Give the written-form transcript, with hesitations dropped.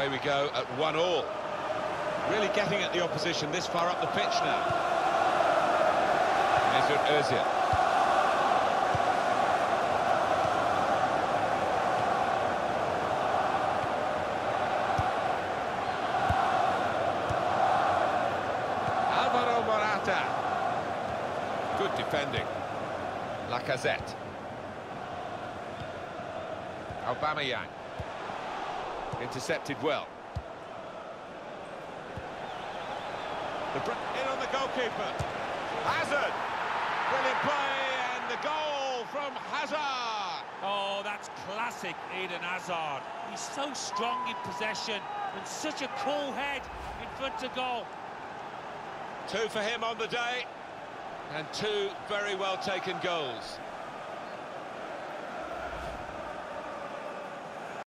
away we go at 1-1. Really getting at the opposition this far up the pitch now. Mesut Ozil. Alvaro Morata. Good defending. Lacazette. Aubameyang. Intercepted well. In on the goalkeeper. Hazard. Brilliant play, and the goal from Hazard. Oh, that's classic Eden Hazard. He's so strong in possession and such a cool head in front of goal. 2 for him on the day, and 2 very well taken goals.